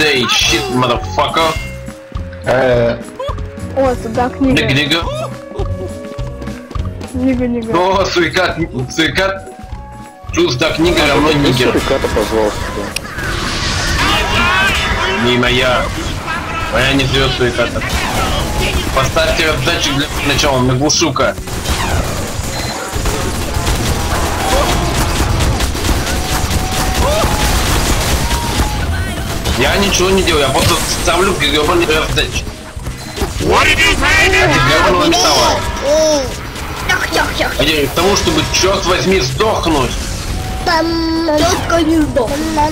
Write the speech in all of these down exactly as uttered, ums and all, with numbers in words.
say shit, motherfucker. Э. О, туда книга. Книга. Книга, книга. О, сурикат, сурикат. Плюс да, книга равно нигер. Суриката позвал сюда. Не моя. Моя не живет суриката. Поставьте датчик для начала, на глушилка. Я ничего не делаю, я просто ставлю гребаный раздатчик. Ради гребаного металла. Ради того, чтобы, черт возьми, сдохнуть. Только не сдох.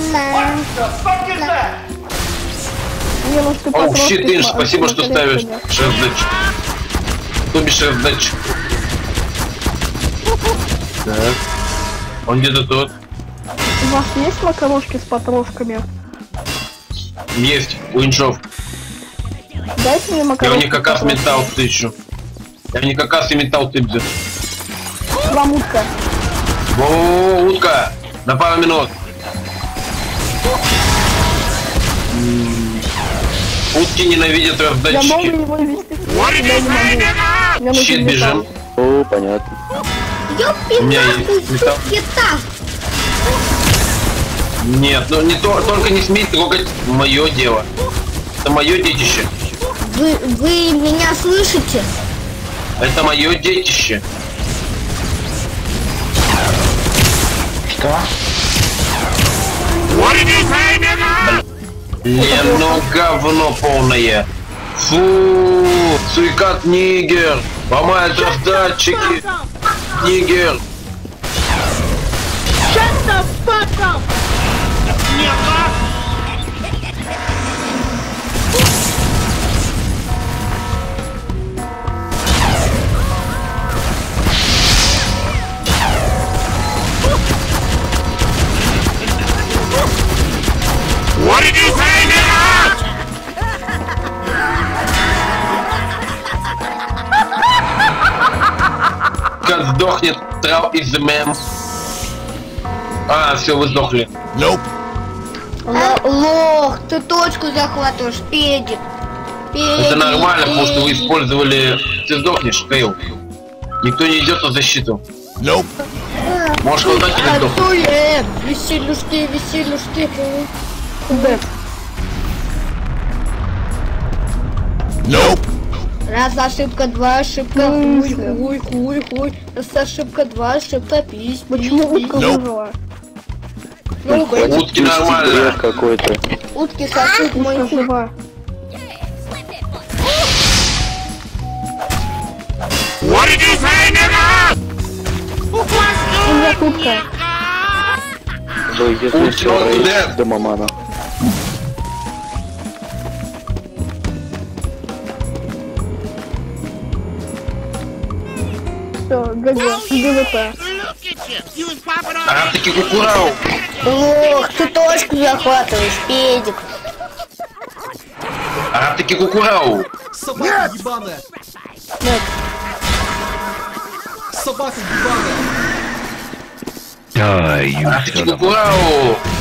Оу, щит, Инж, спасибо, что ставишь шердатчик. Кто без шердатчик? Так. Он где-то тут. У вас есть макарошки с патрушками? Есть, у инжов. Дайте мне Я у макарошки. них как раз металл тысячу. Я у них как раз и металл тысячу. Вам утка. О, утка! На пару минут. Утки ненавидят Я могу раздатчики. его вести. Я не могу. Мне Щит, нужен металл. бежим. О, понятно. У меня есть металл. Нет, ну не то, только не смей трогать мое дело. Это мое детище. Вы, вы меня слышите? Это мое детище. Что? Блин, ну говно полное. Фу, сурикат нигер. Ломает раздатчики. Нигер. What did you say, nigga? Как сдохнет трав из мем. А, все, вы сдохли. Nope. А, лох, ты точку захватываешь, педик. Педик. Это нормально, потому что вы использовали... Ты сдохнешь, Кейл. Никто не идет на защиту. Nope. Можешь колдать или сдохнуть. Атуле, веселюшки, веселюшки. Дэд. Nope. Раз ошибка, два ошибка, Ну, хуй, всё. хуй, хуй, хуй. Раз ошибка, два ошибка, пись, Почему пись, утка пись. Nope. выжила? Ну, Хватит Утки пустить нормально. бред какой-то. утки сосут мой Утка хуй. жива. What did you say, nigga? У меня утка. Да, если Утки, все он рейс dead. до мамана. Все, ГГ. ГВП. А, таки кукурау. Лох, ты точку захватываешь, педик. А, таки кукурау. Собака ебаная! Нет. Собака ебаная! А, таки кукурау.